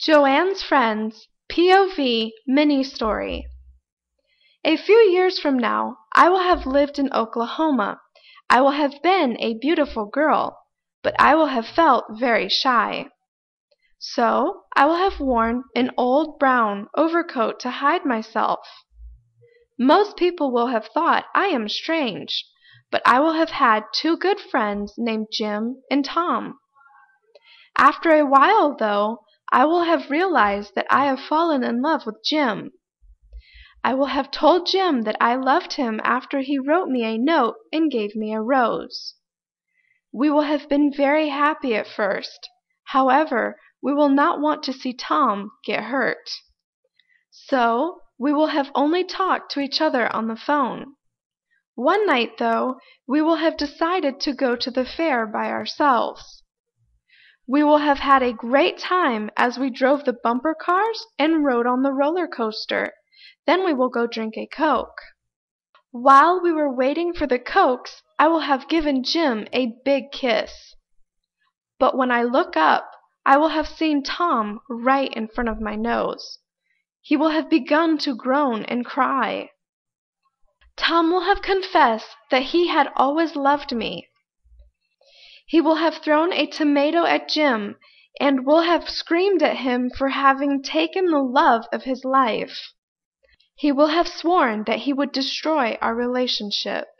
Joanne's Friends POV Mini-Story. A few years from now, I will have lived in Oklahoma. I will have been a beautiful girl, but I will have felt very shy. So I will have worn an old brown overcoat to hide myself. Most people will have thought I am strange, but I will have had two good friends named Jim and Tom. After a while, though, I will have realized that I have fallen in love with Jim. I will have told Jim that I loved him after he wrote me a note and gave me a rose. We will have been very happy at first. However, we will not want to see Tom get hurt. So, we will have only talked to each other on the phone. One night, though, we will have decided to go to the fair by ourselves. We will have had a great time as we drove the bumper cars and rode on the roller coaster. Then we will go drink a Coke. While we were waiting for the Cokes, I will have given Jim a big kiss. But when I look up, I will have seen Tom right in front of my nose. He will have begun to groan and cry. Tom will have confessed that he had always loved me. He will have thrown a tomato at Jim and will have screamed at him for having taken the love of his life. He will have sworn that he would destroy our relationship.